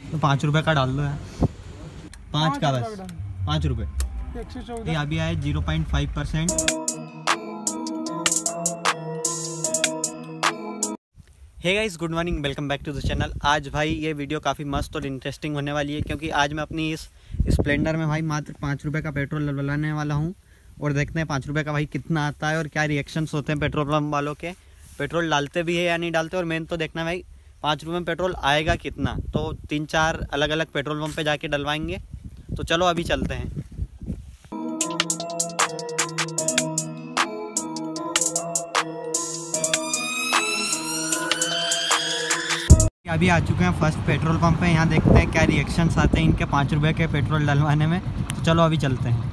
तो 5 रुपये का डाल दो यार, 5 का बस, 5 रुपये। 114 ये अभी आए 0.5%। Hey guys, good morning, welcome back to the channel. आज भाई ये वीडियो काफ़ी मस्त और इंटरेस्टिंग होने वाली है, क्योंकि आज मैं अपनी इस स्प्लेंडर में भाई मात्र 5 रुपये का पेट्रोल डलवाने वाला हूँ। और देखते हैं 5 रुपये का भाई कितना आता है और क्या रिएक्शंस होते हैं पेट्रोल पंप वालों के, पेट्रोल डालते भी है या नहीं डालते। और मेन तो देखना भाई 5 रुपये में पेट्रोल आएगा कितना। तो 3-4 अलग अलग पेट्रोल पंप पे जाके डलवाएंगे। तो चलो अभी चलते हैं। अभी आ चुके हैं फर्स्ट पेट्रोल पंप पे। यहाँ देखते हैं क्या रिएक्शंस आते हैं इनके 5 रुपये के पेट्रोल डलवाने में। तो चलो अभी चलते हैं।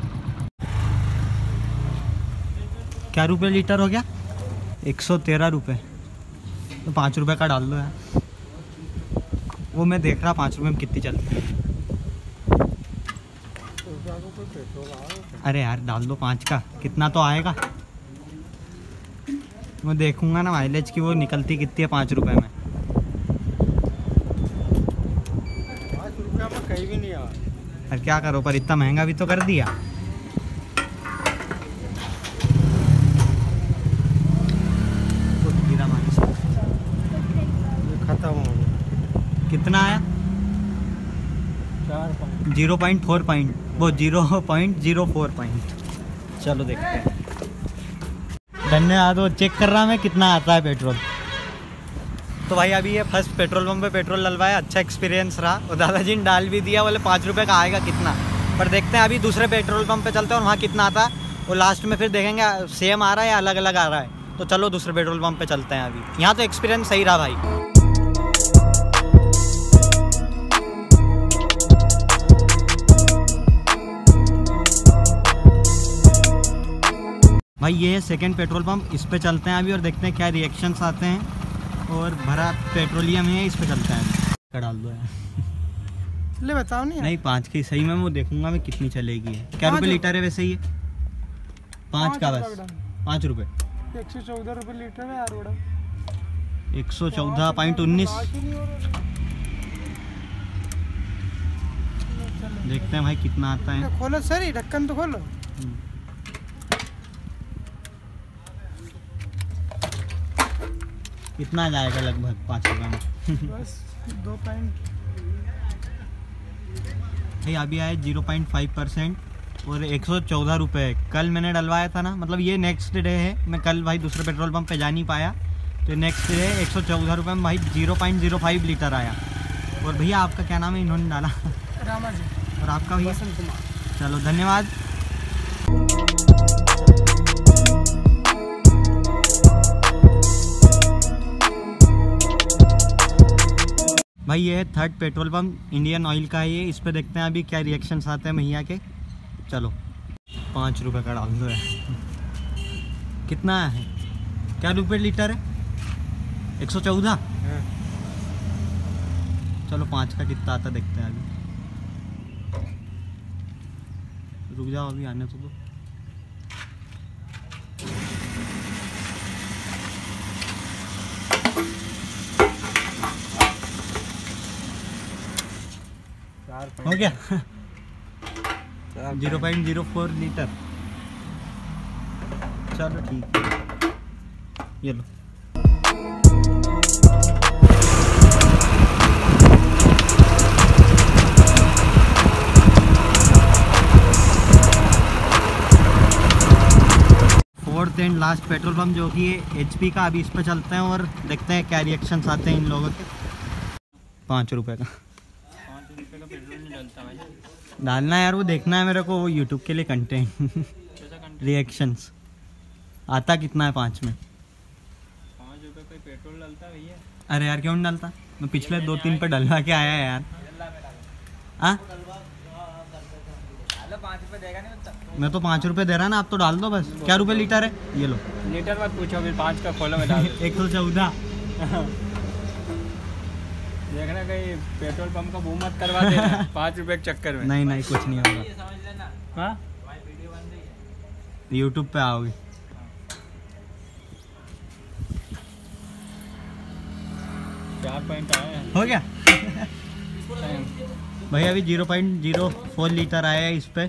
क्या रुपये लीटर हो गया? 113 रुपये। तो 5 रुपये का डाल दो यार। वो मैं देख रहा 5 रुपये में कितनी चलती है। अरे यार डाल दो 5 का, कितना तो आएगा। मैं देखूंगा ना माइलेज की वो निकलती कितनी है 5 रुपये में। कहीं भी नहीं आ। और क्या करो, पर इतना महंगा भी तो कर दिया। खत्म हो गया। कितना आया? 0.4 पॉइंट, वो 0.04 पॉइंट। चलो देखते हैं। धन्यवाद। वो चेक कर रहा मैं कितना आता है पेट्रोल। तो भाई अभी ये फर्स्ट पेट्रोल पंप पे पेट्रोल डलवाया, अच्छा एक्सपीरियंस रहा। और दादाजी ने डाल भी दिया, बोले 5 रुपये का आएगा कितना। पर देखते हैं अभी दूसरे पेट्रोल पंप पे चलते हैं और वहाँ कितना आता है। और लास्ट में फिर देखेंगे सेम आ रहा है या अलग अलग आ रहा है। तो चलो दूसरे पेट्रोल पंप पे चलते हैं अभी। यहाँ तो एक्सपीरियंस सही रहा भाई। भाई ये है सेकेंड पेट्रोल पंप, इस पे चलते हैं अभी और देखते हैं क्या रिएक्शंस आते हैं। और भरा पेट्रोलियम है, इस पे चलते हैं। डाल दो यार। ले बताओ नहीं 5 की सही में वो देखूंगा मैं कितनी चलेगी है। क्या रुपये लीटर है वैसे ये? 5 का बस, 5 रुपये। 114 रुपये लीटर है यार। बड़ा 114.19। देखते हैं भाई कितना आता है। खोलो सर, ही ढक्कन तो खोलो। कितना जाएगा लगभग 5 रुपये में? बस 2 पॉइंट। भाई अभी आए 0.5% और 114 रुपये। कल मैंने डलवाया था ना, मतलब ये नेक्स्ट डे है। मैं कल भाई दूसरे पेट्रोल पंप पे जा नहीं पाया, तो नेक्स्ट डे 114 रुपये में भाई 0.05 लीटर आया। और भैया आपका क्या नाम है? इन्होंने डाला रामा जी। और आपका भैया? वसंत कुमार। चलो धन्यवाद। भाई ये है third petrol pump, Indian Oil का है ये। इस पे देखते हैं अभी क्या रिएक्शंस आते हैं भैया के। चलो 5 रुपये का डाल दो यार। कितना है? क्या रुपये लीटर है? 114। चलो 5 का कितना आता देखते हैं अभी। रुक जाओ अभी आने तो दो। हो गया 0.04 लीटर। चलो ठीक है, ये लो। Fourth and last petrol pump जो कि HP का। अभी इस पे चलते हैं और देखते हैं क्या रिएक्शंस आते हैं इन लोगों के। 5 रुपये का पेट्रोल नहीं डलता भाई। डालना यार, वो देखना है मेरे को, वो यूट्यूब के लिए कंटेंट। रिएक्शंस आता कितना है 5 में? 5 रुपये कोई पेट्रोल डलता भैया? अरे यार क्यों नहीं डालता? मैं पिछले 2-3 पे डलवा के आया है यार। हाँ 5 रुपये देगा नहीं। मैं तो 5 रुपये दे रहा ना, आप तो डाल दो बस। क्या रुपये लीटर है? ये लो। लीटर मत पूछो, फिर 5 का खोलो में डाल। 114। देखना कहीं पेट्रोल पंप का मुँह मत करवा देना 5 रुपये के चक्कर में। नहीं कुछ नहीं होगा। समझ लेना। हाँ यूट्यूब पे आओगे। 4 पॉइंट आए हैं। हो गया। भाई अभी 0.04 लीटर आया है इस पे।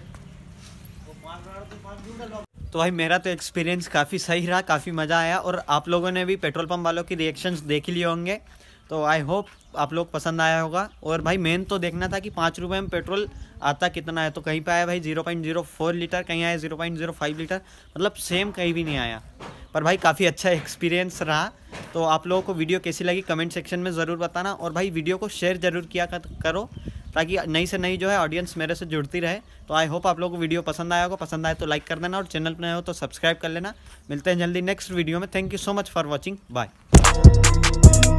तो भाई मेरा तो एक्सपीरियंस काफ़ी सही रहा, काफ़ी मज़ा आया, और आप लोगों ने भी पेट्रोल पंप वालों की रिएक्शंस देख लिए होंगे, तो आई होप आप लोग पसंद आया होगा। और भाई मेन तो देखना था कि 5 रुपये में पेट्रोल आता कितना है, तो कहीं पे आया भाई 0.04 लीटर, कहीं आया 0.05 लीटर, मतलब सेम कहीं भी नहीं आया। पर भाई काफ़ी अच्छा एक्सपीरियंस रहा। तो आप लोगों को वीडियो कैसी लगी कमेंट सेक्शन में ज़रूर बताना, और भाई वीडियो को शेयर ज़रूर किया करो ताकि नई से नई जो है ऑडियंस मेरे से जुड़ती रहे। तो आई होप आप लोगों को वीडियो पसंद आया होगा, पसंद आए तो लाइक कर देना, और चैनल पर नए हो तो सब्सक्राइब कर लेना। मिलते हैं जल्दी नेक्स्ट वीडियो में। Thank you so much for watching, bye.